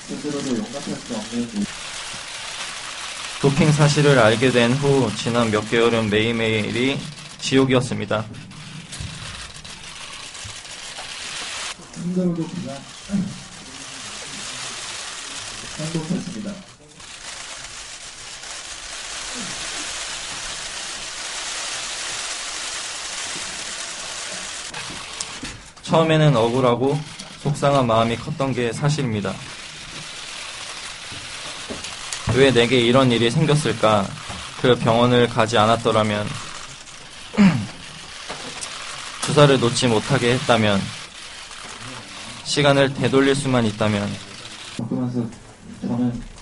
스스로도 용납할 수 없는 도핑 사실을 알게 된 후 지난 몇 개월은 매일매일이 지옥이었습니다. 힘들고지만 행복했습니다. 처음에는 억울하고 속상한 마음이 컸던 게 사실입니다. 왜 내게 이런 일이 생겼을까? 그 병원을 가지 않았더라면, 주사를 놓지 못하게 했다면, 시간을 되돌릴 수만 있다면. 그러면서 저는